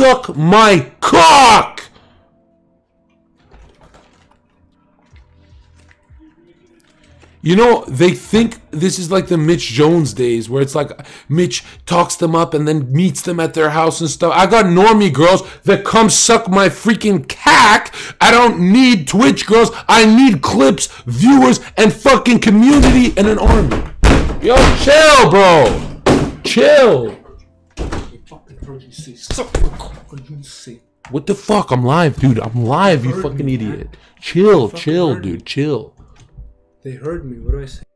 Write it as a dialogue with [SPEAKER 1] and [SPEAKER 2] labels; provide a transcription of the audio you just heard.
[SPEAKER 1] suck my cock. You know, they think this is like the Mitch Jones days where it's like Mitch talks them up and then meets them at their house and stuff. I got normie girls that come suck my freaking cack. I don't need Twitch girls. I need clips, viewers, and fucking community and an army. Yo, chill, bro. Chill. What the fuck? I'm live, dude. I'm live, you fucking idiot. Chill, dude. Chill.
[SPEAKER 2] They heard me. What do I say?